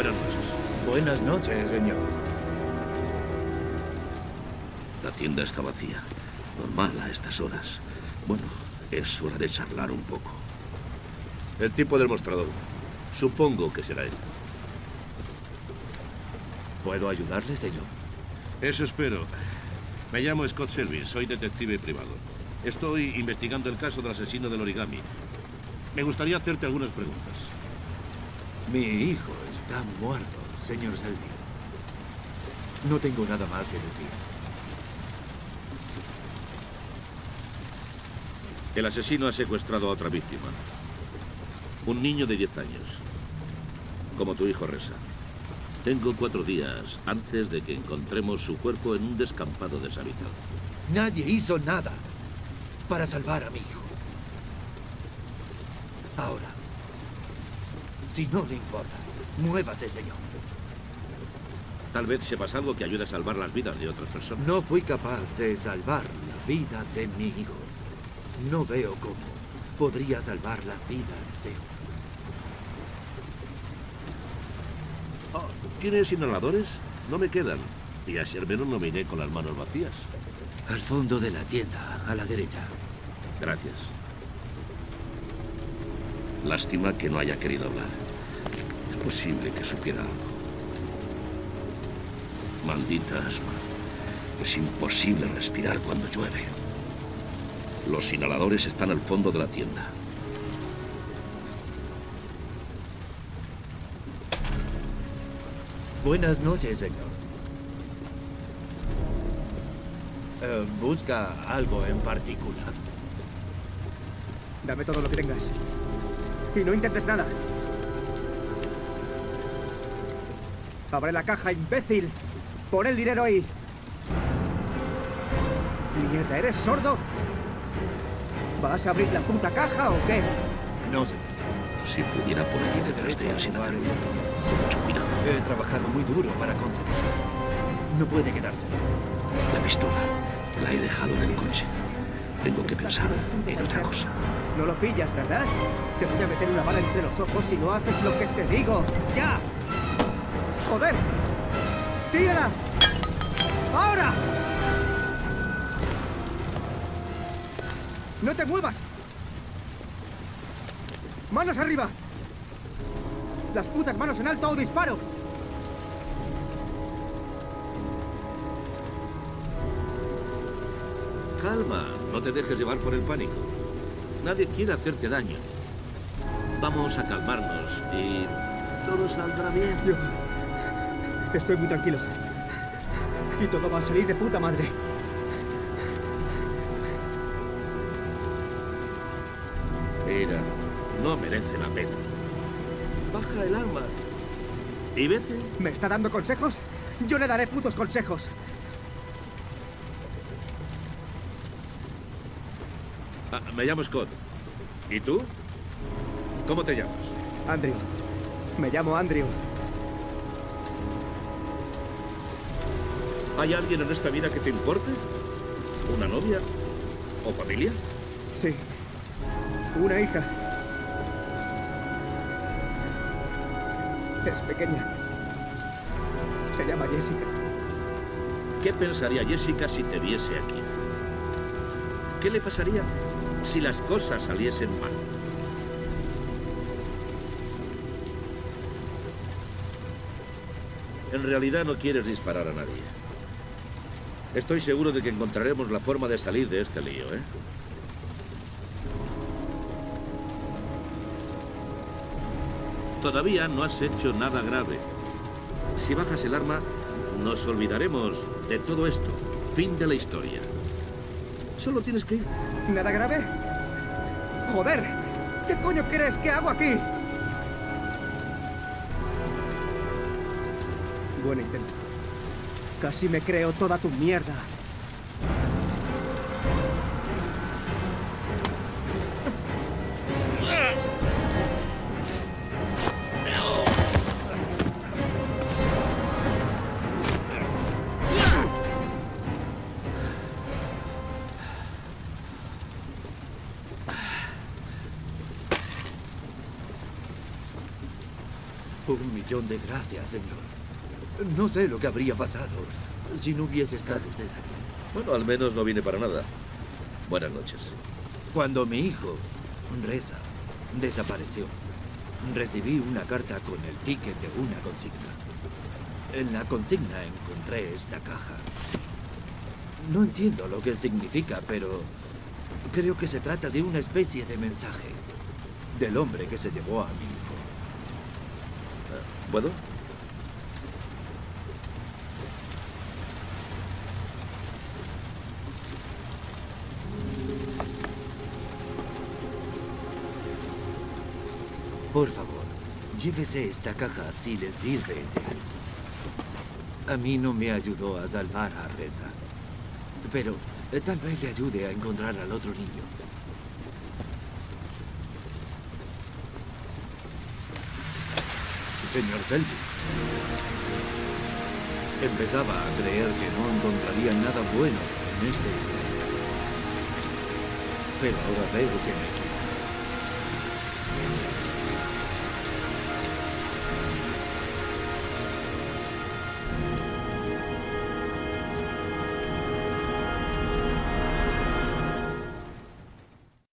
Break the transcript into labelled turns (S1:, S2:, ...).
S1: Buenas noches.
S2: Buenas noches, señor.
S1: La tienda está vacía. Normal a estas horas. Bueno, es hora de charlar un poco. El tipo del mostrador. Supongo que será él.
S2: ¿Puedo ayudarle, señor?
S1: Eso espero. Me llamo Scott Selvin, soy detective privado. Estoy investigando el caso del asesino del origami. Me gustaría hacerte algunas preguntas.
S2: Mi hijo está muerto, señor Selvin. No tengo nada más que decir.
S1: El asesino ha secuestrado a otra víctima. Un niño de 10 años. Como tu hijo Reza. Tengo 4 días antes de que encontremos su cuerpo en un descampado deshabitado.
S2: Nadie hizo nada para salvar a mi hijo. Ahora, si no le importa, muévase, señor.
S1: Tal vez sepas algo que ayude a salvar las vidas de otras personas.
S2: No fui capaz de salvar la vida de mi hijo. No veo cómo podría salvar las vidas de otros.
S1: ¿Tienes inhaladores? No me quedan. Y así al menos no me iré con las manos vacías.
S2: Al fondo de la tienda, a la derecha.
S1: Gracias. Lástima que no haya querido hablar. Es posible que supiera algo. Maldita asma. Es imposible respirar cuando llueve. Los inhaladores están al fondo de la tienda.
S2: Buenas noches, señor. ¿Busca algo en particular?
S3: Dame todo lo que tengas. Y no intentes nada. Abre la caja, imbécil. Pon el dinero ahí. Mierda, ¿eres sordo? ¿Vas a abrir la puta caja o qué?
S2: No sé.
S1: Si pudiera por aquí detrás de él sin hacerlo. Con mucho cuidado.
S2: He trabajado muy duro para conseguirlo. No puede quedarse.
S1: La pistola la he dejado en el coche. Tengo que pensar en otra cosa.
S3: No lo pillas, ¿verdad? Te voy a meter una bala entre los ojos si no haces lo que te digo. ¡Ya! ¡Joder! ¡Tírala! ¡Ahora! ¡No te muevas! ¡Manos arriba! ¡Las putas manos en alto o disparo!
S1: Calma, no te dejes llevar por el pánico. Nadie quiere hacerte daño. Vamos a calmarnos y todo saldrá bien.
S3: Yo estoy muy tranquilo. Y todo va a salir de puta madre.
S1: Mira, no merece la pena. Baja el arma y vete.
S3: ¿Me está dando consejos? Yo le daré putos consejos.
S1: Me llamo Scott. ¿Y tú? ¿Cómo te llamas?
S3: Andrew. Me llamo Andrew.
S1: ¿Hay alguien en esta vida que te importe? ¿Una novia? ¿O familia?
S3: Sí. Una hija. Es pequeña. Se llama Jessica.
S1: ¿Qué pensaría Jessica si te viese aquí? ¿Qué le pasaría si las cosas saliesen mal? En realidad no quieres disparar a nadie. Estoy seguro de que encontraremos la forma de salir de este lío, ¿eh? Todavía no has hecho nada grave. Si bajas el arma, nos olvidaremos de todo esto. Fin de la historia. Solo tienes que irte.
S3: ¿Nada grave? ¡Joder! ¿Qué coño crees que hago aquí? Buen intento. Casi me creo toda tu mierda.
S2: 1.000.000 de gracias, señor. No sé lo que habría pasado si no hubiese estado usted aquí.
S1: Bueno, al menos no vine para nada. Buenas noches.
S2: Cuando mi hijo, Reza, desapareció, recibí una carta con el ticket de una consigna. En la consigna encontré esta caja. No entiendo lo que significa, pero creo que se trata de una especie de mensaje del hombre que se llevó a mi hijo.
S1: ¿Puedo?
S2: Por favor, llévese esta caja si le sirve de algo. A mí no me ayudó a salvar a Reza, pero tal vez le ayude a encontrar al otro niño. Señor Selby, empezaba a creer que no encontraría nada bueno en este lugar. Pero ahora veo que me